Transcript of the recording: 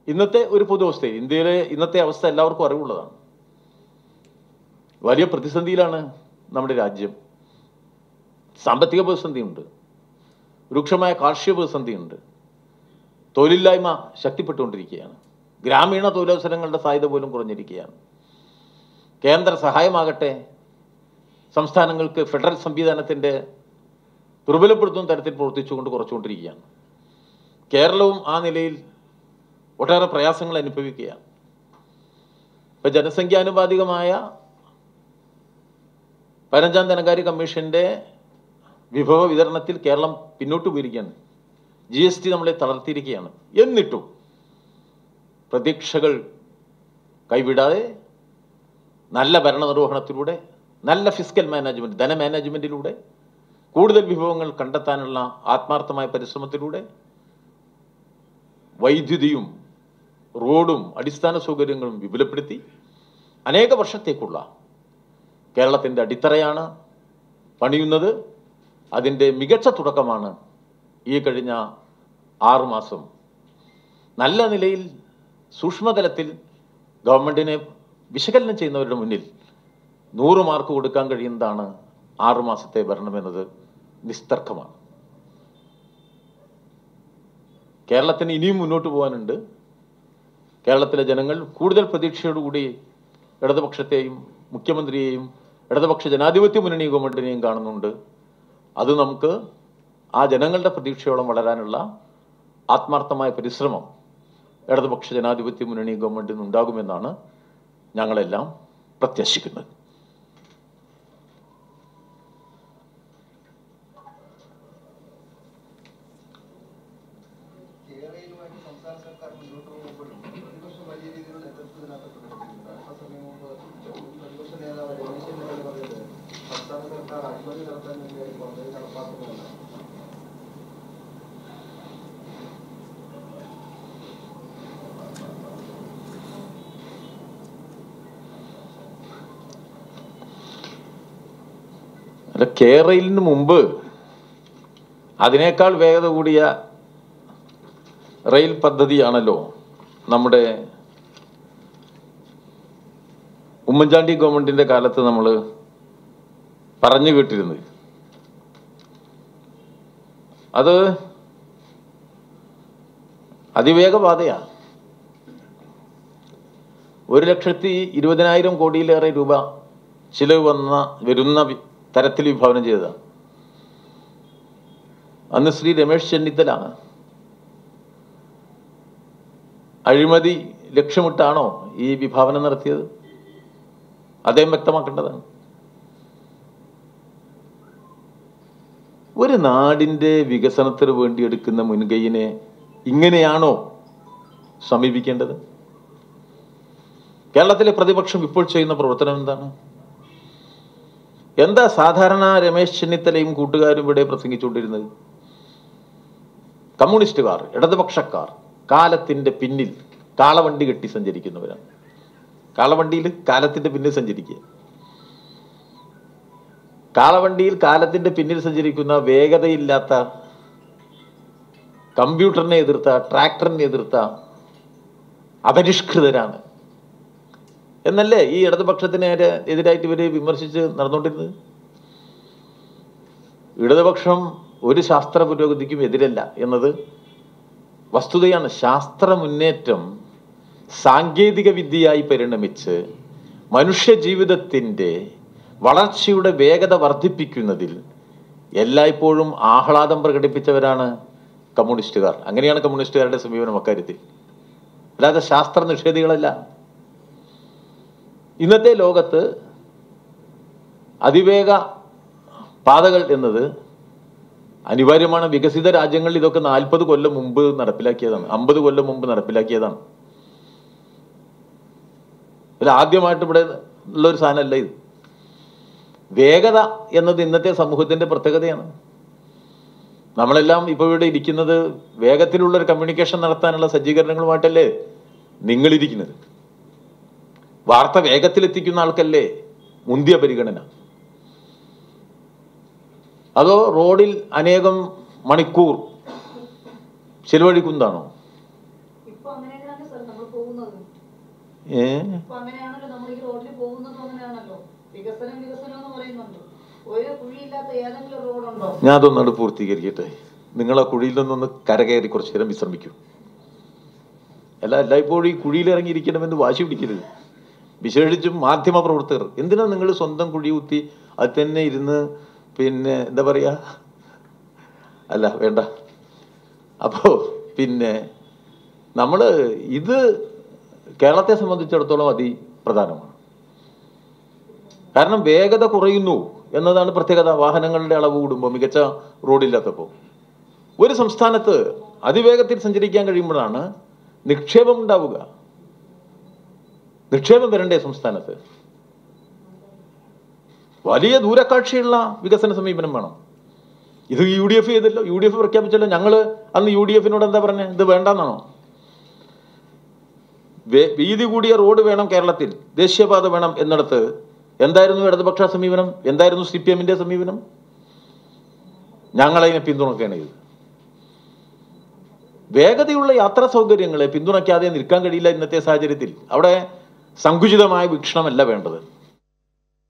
ഇന്നത്തെ ഒരു പൊതുവസ്ഥയിൽ ഇന്ത്യയിലെ ഇന്നത്തെ അവസ്ഥ എല്ലാവർക്കും അറിവുള്ളതാണ്. വലിയ പ്രതിസന്ധിയിലാണ് നമ്മുടെ രാജ്യം. സാമ്പത്തിക പ്രതിസന്ധിയുണ്ട്, രൂക്ഷമായ കാർഷിക പ്രതിസന്ധിയുണ്ട്, തൊഴിലില്ലായ്മ ശക്തിപ്പെട്ടുകൊണ്ടിരിക്കുകയാണ്, ഗ്രാമീണ തൊഴിലവസരങ്ങളുടെ സാധ്യത പോലും കുറഞ്ഞിരിക്കുകയാണ്. കേന്ദ്ര സഹായമാകട്ടെ സംസ്ഥാനങ്ങൾക്ക് ഫെഡറൽ സംവിധാനത്തിൻ്റെ ദുർബലപ്പെടുത്തുന്ന തരത്തിൽ പ്രവർത്തിച്ചുകൊണ്ട് കുറച്ചുകൊണ്ടിരിക്കുകയാണ്. കേരളവും ആ നിലയിൽ ഒട്ടേറെ പ്രയാസങ്ങൾ അനുഭവിക്കുകയാണ്. ഇപ്പം ജനസംഖ്യാനുപാതികമായ 15ാം ധനകാര്യ കമ്മീഷൻ്റെ വിഭവ വിതരണത്തിൽ കേരളം പിന്നോട്ട് പോയിരിക്കുകയാണ്. GST നമ്മളെ തളർത്തിയിരിക്കുകയാണ്. എന്നിട്ടും പ്രതീക്ഷകൾ കൈവിടാതെ നല്ല ഭരണനിർവഹണത്തിലൂടെ, നല്ല ഫിസ്ക്കൽ മാനേജ്മെൻറ്റ്, ധനമാനേജ്മെൻറ്റിലൂടെ, കൂടുതൽ വിഭവങ്ങൾ കണ്ടെത്താനുള്ള ആത്മാർത്ഥമായ പരിശ്രമത്തിലൂടെ വൈദ്യുതിയും റോഡും അടിസ്ഥാന സൗകര്യങ്ങളും വിപുലപ്പെടുത്തി അനേക വർഷത്തേക്കുള്ള കേരളത്തിൻ്റെ അടിത്തറയാണ് പണിയുന്നത്. അതിൻ്റെ മികച്ച തുടക്കമാണ് ഈ കഴിഞ്ഞ 6 മാസം. നല്ല നിലയിൽ സൂക്ഷ്മതലത്തിൽ ഗവൺമെൻറ്റിനെ വിശകലനം ചെയ്യുന്നവരുടെ മുന്നിൽ 100 മാർക്ക് കൊടുക്കാൻ കഴിയുന്നതാണ് 6 മാസത്തെ ഭരണമെന്നത് നിസ്തർക്കമാണ്. കേരളത്തിന് ഇനിയും മുന്നോട്ട് പോകാനുണ്ട്. കേരളത്തിലെ ജനങ്ങൾ കൂടുതൽ പ്രതീക്ഷയോടുകൂടി ഇടതുപക്ഷത്തെയും മുഖ്യമന്ത്രിയെയും ഇടതുപക്ഷ ജനാധിപത്യ മുന്നണി ഗവൺമെൻറ്റിനെയും കാണുന്നുണ്ട്. അത് നമുക്ക് ആ ജനങ്ങളുടെ പ്രതീക്ഷയോളം വളരാനുള്ള ആത്മാർത്ഥമായ പരിശ്രമം ഇടതുപക്ഷ ജനാധിപത്യ മുന്നണി ഗവൺമെൻറ്റിന് ഉണ്ടാകുമെന്നാണ് ഞങ്ങളെല്ലാം പ്രത്യാശിക്കുന്നത്. കേരളത്തിന് മുമ്പ് അതിനേക്കാൾ വേഗത കൂടിയ റെയിൽ പദ്ധതിയാണല്ലോ നമ്മുടെ ഉമ്മൻചാണ്ടി ഗവൺമെൻറ്റിൻ്റെ കാലത്ത് നമ്മൾ പറഞ്ഞു കേട്ടിരുന്നത്. അത് അതിവേഗപാതയാണ്. 1,20,000 കോടിയിലേറെ രൂപ ചിലവ് വരുന്ന തരത്തിൽ വിഭാവനം ചെയ്തതാണ്. അന്ന് ശ്രീ രമേശ് ചെന്നിത്തല അഴിമതി ലക്ഷ്യമിട്ടാണോ ഈ വിഭാവനം നടത്തിയത്? അദ്ദേഹം വ്യക്തമാക്കേണ്ടതാണ്. ഒരു നാടിൻ്റെ വികസനത്തിന് വേണ്ടി എടുക്കുന്ന മുൻകൈയിനെ ഇങ്ങനെയാണോ സമീപിക്കേണ്ടത്? കേരളത്തിലെ പ്രതിപക്ഷം ഇപ്പോൾ ചെയ്യുന്ന പ്രവർത്തനം എന്താണ്? എന്താ സാധാരണ രമേശ് ചെന്നിത്തലയും കൂട്ടുകാരും ഇവിടെ പ്രസംഗിച്ചുകൊണ്ടിരുന്നത്? കമ്മ്യൂണിസ്റ്റുകാർ, ഇടതുപക്ഷക്കാർ കാലത്തിൻ്റെ പിന്നിൽ കാളവണ്ടി കെട്ടി സഞ്ചരിക്കുന്നവരാണ്. കാളവണ്ടിയിൽ കാലത്തിൻ്റെ പിന്നിൽ സഞ്ചരിക്കുക. കാളവണ്ടിയിൽ കാലത്തിൻ്റെ പിന്നിൽ സഞ്ചരിക്കുന്ന വേഗതയില്ലാത്ത, കമ്പ്യൂട്ടറിനെ എതിർത്ത, ട്രാക്ടറിനെ എതിർത്ത അപരിഷ്കൃതരാണ് എന്നല്ലേ ഈ ഇടതുപക്ഷത്തിന് എതിരായിട്ട് ഇവർ വിമർശിച്ച് നടന്നുകൊണ്ടിരുന്നത്? ഇടതുപക്ഷം ഒരു ശാസ്ത്ര പുരോഗതിക്കും എതിരല്ല എന്നത് വസ്തുതയാണ്. ശാസ്ത്ര മുന്നേറ്റം സാങ്കേതിക വിദ്യയായി പരിണമിച്ച് മനുഷ്യ ജീവിതത്തിൻ്റെ വളർച്ചയുടെ വേഗത വർദ്ധിപ്പിക്കുന്നതിൽ എല്ലായ്പ്പോഴും ആഹ്ലാദം പ്രകടിപ്പിച്ചവരാണ് കമ്മ്യൂണിസ്റ്റുകാർ. അങ്ങനെയാണ് കമ്മ്യൂണിസ്റ്റുകാരുടെ സമീപനം അക്കാര്യത്തിൽ. അല്ലാതെ ശാസ്ത്ര നിഷേധികളല്ല. ഇന്നത്തെ ലോകത്ത് അതിവേഗ പാതകൾ എന്നത് അനിവാര്യമാണ്. വികസിത രാജ്യങ്ങളിൽ ഇതൊക്കെ 40 കൊല്ലം മുമ്പ് നടപ്പിലാക്കിയതാണ്, 50 കൊല്ലം മുമ്പ് നടപ്പിലാക്കിയതാണ്. ഇതിൽ ആദ്യമായിട്ട് ഇവിടെ ഉള്ളൊരു സാധനമല്ല ഇത്. വേഗത എന്നത് ഇന്നത്തെ സമൂഹത്തിൻ്റെ പ്രത്യേകതയാണ്. നമ്മളെല്ലാം ഇപ്പോൾ ഇവിടെ ഇരിക്കുന്നത് വേഗത്തിലുള്ളൊരു കമ്മ്യൂണിക്കേഷൻ നടത്താനുള്ള സജ്ജീകരണങ്ങളുമായിട്ടല്ലേ നിങ്ങളിരിക്കുന്നത്. വാർത്ത വേഗത്തിലെത്തിക്കുന്ന ആൾക്കല്ലേ മുന്തിയ പരിഗണന? അതോ റോഡിൽ അനേകം മണിക്കൂർ ചിലവഴിക്കുന്നതാണോ? ഞാൻ അതൊന്നാണ് പൂർത്തീകരിക്കട്ടെ. നിങ്ങളെ കുഴിയിൽ നിന്നൊന്ന് കരകയറി കുറച്ചു നേരം വിശ്രമിക്കൂ. എല്ലായ്പ്പോഴും ഈ കുഴിയിൽ ഇറങ്ങിയിരിക്കണമെന്ന് വാശി പിടിക്കരുത്. വിശേഷിച്ചും മാധ്യമ പ്രവർത്തകർ. എന്തിനാ നിങ്ങൾ സ്വന്തം കുഴി കുത്തി അത് തന്നെ ഇരുന്ന് പിന്നെ എന്താ പറയാ, അല്ല വേണ്ട. അപ്പോ പിന്നെ നമ്മള് ഇത് കേരളത്തെ സംബന്ധിച്ചിടത്തോളം അതിപ്രധാനമാണ്. കാരണം വേഗത കുറയുന്നു എന്നതാണ് പ്രത്യേകത. വാഹനങ്ങളുടെ അളവ് കൂടുമ്പോൾ, മികച്ച റോഡില്ലാത്തപ്പോൾ. ഒരു സംസ്ഥാനത്ത് അതിവേഗത്തിൽ സഞ്ചരിക്കാൻ കഴിയുമ്പോഴാണ് നിക്ഷേപം ഉണ്ടാവുക. നിക്ഷേപം വരണ്ടേ സംസ്ഥാനത്ത്? വലിയ ദൂരക്കാഴ്ചയുള്ള വികസന സമീപനം വേണം. ഇത് UDF ചെയ്തല്ലോ, UDF പ്രഖ്യാപിച്ചല്ലോ. ഞങ്ങള് അന്ന് UDF-നോട് എന്താ പറഞ്ഞത്? ഇത് വേണ്ടെന്നാണോ? വീതി കൂടിയ റോഡ് വേണം കേരളത്തിൽ, ദേശീയപാത വേണം എന്നിടത്ത് എന്തായിരുന്നു ഇടതുപക്ഷ സമീപനം? എന്തായിരുന്നു CPM-ന്റെ സമീപനം? ഞങ്ങളതിനെ പിന്തുണക്കുകയാണ് ചെയ്തത്. വേഗതയുള്ള യാത്രാ സൗകര്യങ്ങളെ പിന്തുണയ്ക്കാതെ നിൽക്കാൻ കഴിയില്ല ഇന്നത്തെ സാഹചര്യത്തിൽ. അവിടെ സങ്കുചിതമായ വീക്ഷണമല്ല വേണ്ടത്.